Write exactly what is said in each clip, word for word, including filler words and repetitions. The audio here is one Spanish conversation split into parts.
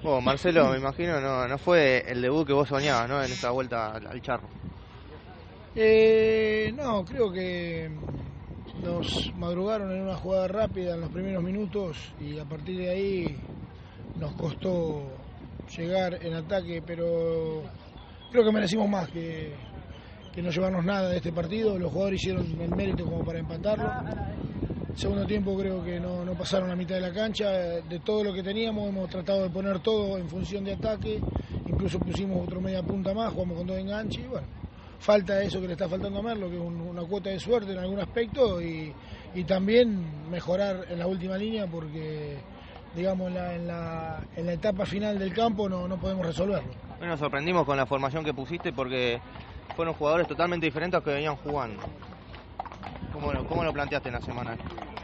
Bueno, Marcelo, me imagino, no, no fue el debut que vos soñabas, ¿no? En esta vuelta al, al charro. Eh, no, creo que nos madrugaron en una jugada rápida en los primeros minutos y a partir de ahí nos costó llegar en ataque, pero creo que merecimos más que, que no llevarnos nada de este partido. Los jugadores hicieron el mérito como para empatarlo. Segundo tiempo creo que no, no pasaron la mitad de la cancha. De todo lo que teníamos hemos tratado de poner todo en función de ataque. Incluso pusimos otro media punta más, jugamos con dos enganches y bueno, falta eso que le está faltando a Merlo, que es un, una cuota de suerte en algún aspecto y, y también mejorar en la última línea porque digamos en la, en la, en la etapa final del campo no, no podemos resolverlo. Bueno, nos sorprendimos con la formación que pusiste porque fueron jugadores totalmente diferentes a los que venían jugando. ¿Cómo lo, cómo lo planteaste en la semana?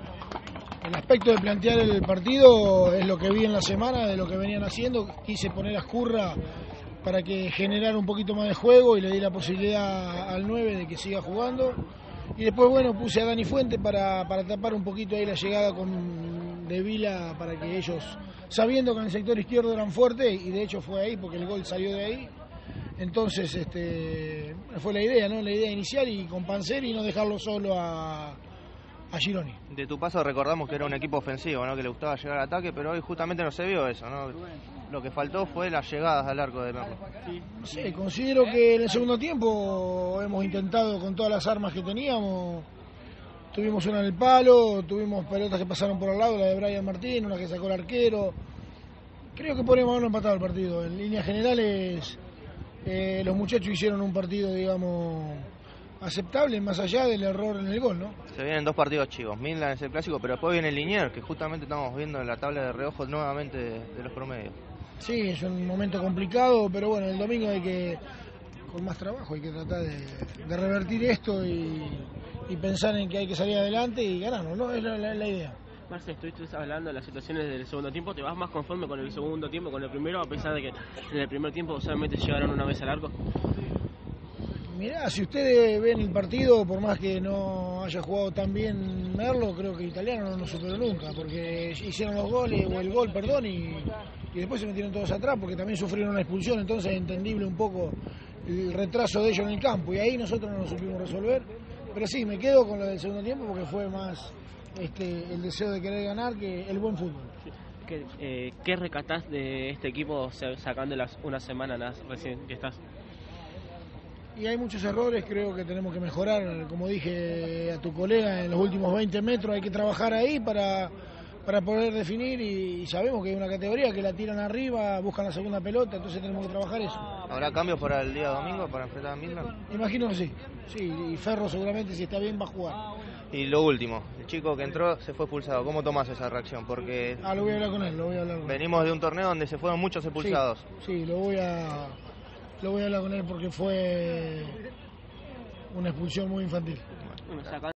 El aspecto de plantear el partido es lo que vi en la semana, de lo que venían haciendo. Quise poner a Escurra para que generara un poquito más de juego y le di la posibilidad al nueve de que siga jugando. Y después, bueno, puse a Dani Fuente para, para tapar un poquito ahí la llegada con de Vila para que ellos, sabiendo que en el sector izquierdo eran fuertes, y de hecho fue ahí porque el gol salió de ahí. Entonces, este, fue la idea, ¿no? La idea inicial y con Panzeri no dejarlo solo a, a Gironi. De tu paso recordamos que era un equipo ofensivo, ¿no? Que le gustaba llegar al ataque, pero hoy justamente no se vio eso, ¿no? Lo que faltó fue las llegadas al arco de Merlo. Sí, considero que en el segundo tiempo hemos intentado con todas las armas que teníamos. Tuvimos una en el palo, tuvimos pelotas que pasaron por al lado, la de Brian Martín, una que sacó el arquero. Creo que podríamos haberlo empatado el partido. En líneas generales, eh, los muchachos hicieron un partido, digamos, aceptable, más allá del error en el gol, ¿no? Se vienen dos partidos chicos, Midland es el clásico, pero después viene el Liniers, que justamente estamos viendo en la tabla de reojo nuevamente de, de los promedios. Sí, es un momento complicado, pero bueno, el domingo hay que, con más trabajo, hay que tratar de, de revertir esto y, y pensar en que hay que salir adelante y ganarlo, ¿no? Es la, la, la idea. Marce, estuviste hablando de las situaciones del segundo tiempo, ¿te vas más conforme con el segundo tiempo, con el primero, a pesar de que en el primer tiempo solamente llegaron una vez al arco? Mirá, si ustedes ven el partido, por más que no haya jugado tan bien Merlo, creo que el italiano no nos superó nunca, porque hicieron los goles, o el gol, perdón, y, y después se metieron todos atrás, porque también sufrieron una expulsión, entonces es entendible un poco el retraso de ellos en el campo, y ahí nosotros no lo supimos resolver. Pero sí, me quedo con lo del segundo tiempo, porque fue más este, el deseo de querer ganar que el buen fútbol. ¿Qué, eh, ¿qué recatás de este equipo sacando las una semana las recién que estás? Y hay muchos errores, creo que tenemos que mejorar, como dije a tu colega, en los últimos veinte metros hay que trabajar ahí para, para poder definir y, y sabemos que hay una categoría que la tiran arriba, buscan la segunda pelota, entonces tenemos que trabajar eso. ¿Habrá cambios para el día domingo para enfrentar a Midland? Imagino que sí, sí, y Ferro seguramente si está bien va a jugar. Y lo último, el chico que entró se fue expulsado, ¿cómo tomás esa reacción? Porque Ah, lo voy a hablar con él, lo voy a hablar con él. venimos de un torneo donde se fueron muchos expulsados. Sí, sí, lo voy a... Lo voy a hablar con él porque fue una expulsión muy infantil. Bueno,